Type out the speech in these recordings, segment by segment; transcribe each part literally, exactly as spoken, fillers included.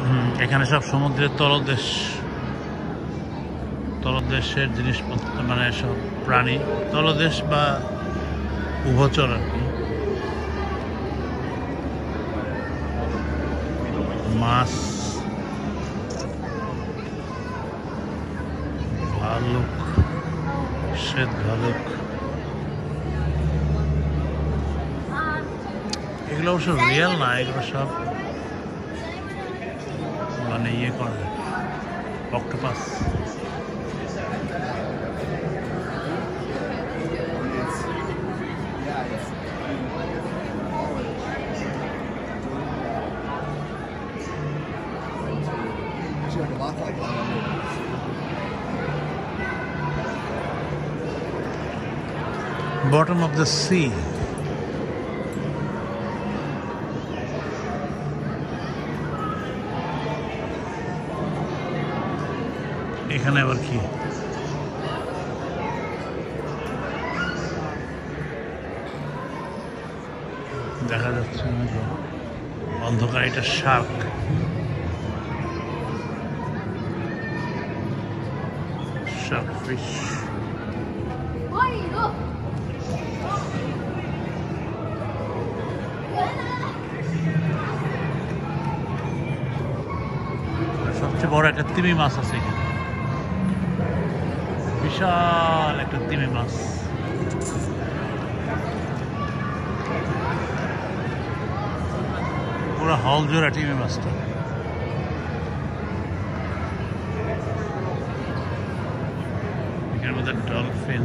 এখানে সব সমুদ্রের তলদেশ তলদেশের জিনিসপত্র, মানে সব প্রাণী, তলদেশ বা উভচর আর কি। মাছ, ভালুক, শ্বেত ভালুক, এগুলো অবশ্য রিয়েল না, এগুলো সব মানে ইয়ে করে octopus. Bottom of the sea. এখানে আবার কি? দেখা যাচ্ছে না তো, অন্ধকার। এটা শার্ক। Shark fish. সবচেয়ে বড় একটা তিমি মাছ আছে এখানে, বিশাল একটা তিমি মাছ। পুরো হল জোড়া তিমি মাছটা। এখানে মধ্যে dolphin,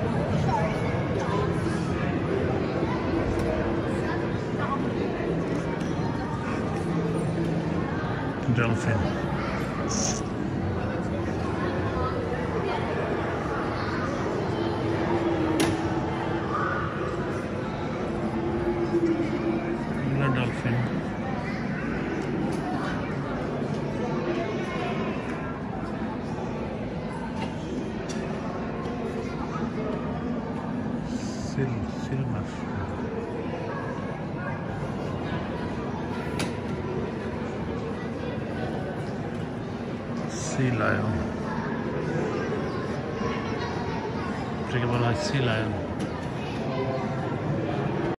dolphin dolphin seal seal মাছ। সি লায়ন, এটাকে বলা হয় সি লায়ন।